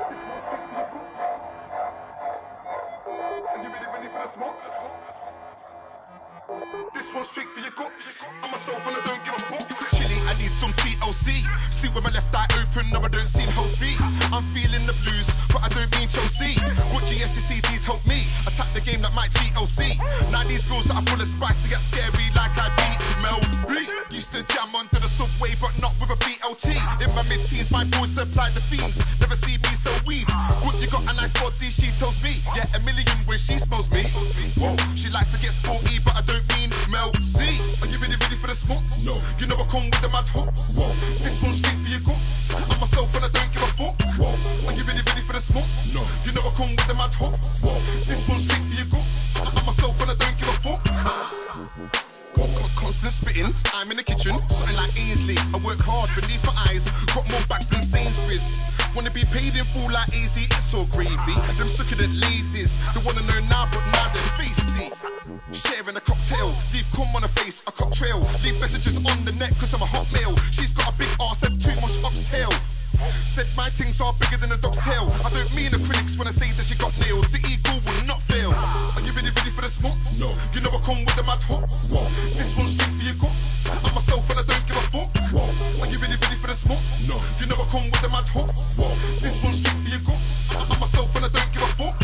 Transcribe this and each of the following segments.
you ready for the smoke? This one's straight for your gut. I'm myself and I don't give a fuck. Chilly, I need some TLC. Sleep with my left eye open, no I don't seem healthy. I'm feeling the blues, but I don't mean Chelsea. What GSCCDs help me attack the game like my GLC. Now these girls that are full of spice to get scary like I beat Mel B. Used to jam onto the subway, but not with a BLT. In my mid-teens, my boys supplied the fiends. Never see me sell weed. What you got a nice body, she tells me. Yeah, a million when she smells me. Whoa, she likes to get sporty, but I don't mean Mel C. Are you ready for the smoke? No. You know I come with the mad hook. Whoa. This one's straight for your gut. I'm myself and I don't give a fuck. Whoa. Are you ready for the smoke? No. You know I come with the mad hook. Whoa. This one's straight for your gut. I'm myself and I don't give a fuck. Constant spitting, I'm in the kitchen, something like Ainsley. I work hard beneath my eyes, got more backs than Sainsbury's. Wanna be paid in full like easy, it's all gravy. Them succulent ladies, they wanna know now, but now they're feisty. Sharing a cocktail, leave cum on her face, a cock trail. Leave messages on the net cause I'm a hot male. She's got a big arse and too much oxtail. Said my things are bigger than a dog's tail. I don't mean the critics when I say that she got nailed. The eagle will not fail. Are you ready for the smoke? No. You know I come with the mad hook. Whoa. This one's straight for your gut. I'm myself and I don't give a fuck. Whoa. Are you ready for the smoke? No. You know I come with the mad hook. Whoa. This one's straight for your gut. I'm myself and I don't give a fuck.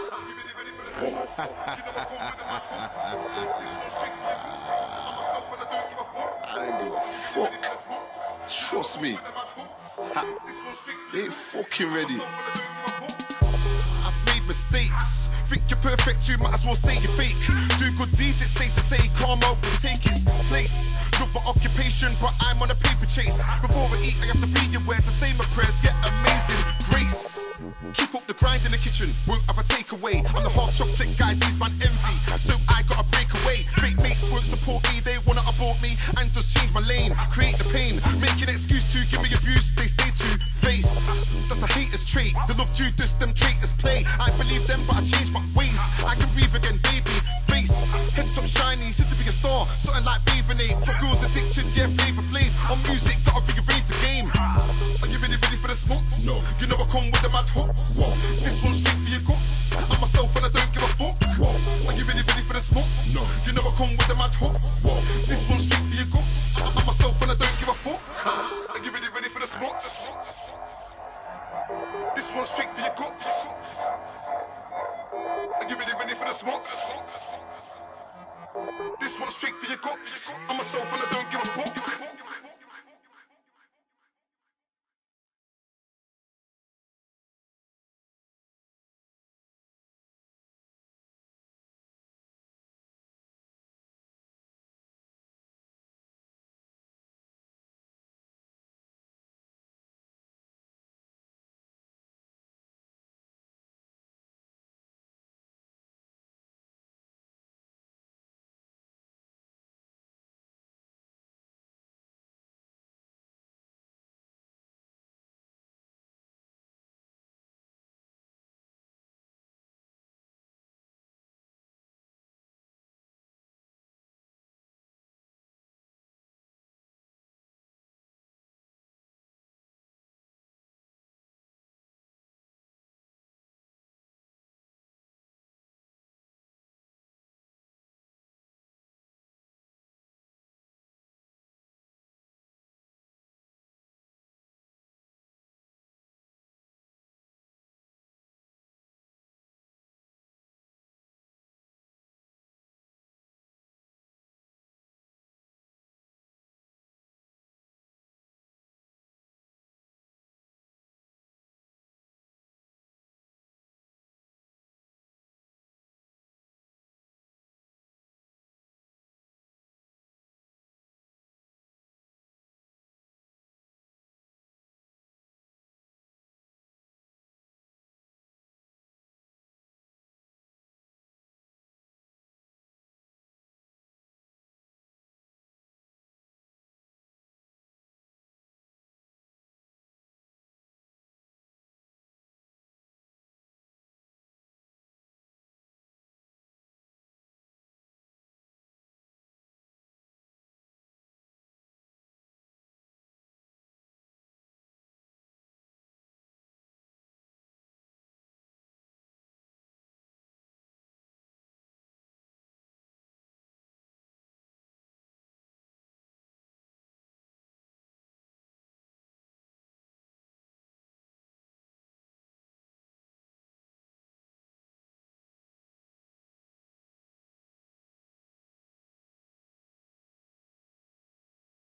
I don't give a fuck. Trust me. They ain't fucking ready. I've made mistakes. Think you're perfect, you might as well say you're fake. Do good deeds, it's safe to say karma will take its place. Look for occupation, but I'm on a paper chase. Before I eat, I have to be aware to say my prayers, yet amazing grace. Keep up the grind in the kitchen, won't have a takeaway. I'm the half chocolate guy, these man envy, so I gotta break away. Fake mates won't support me, they wanna abort me and just change my lane, create the pain, make an excuse to give me abuse. They stay two-faced. That's a hater's trait. The love Judas, them traitors play. I believe them, but I change my ways. I can breathe again, baby. Face, head top shiny, seem to be a star. Something like bathing ape. Got girls addicted, yeah, flavor flav. On music, gotta rearrange the game. Are you ready for the smoke? No. You know I come with the mad hook. Whoa. This one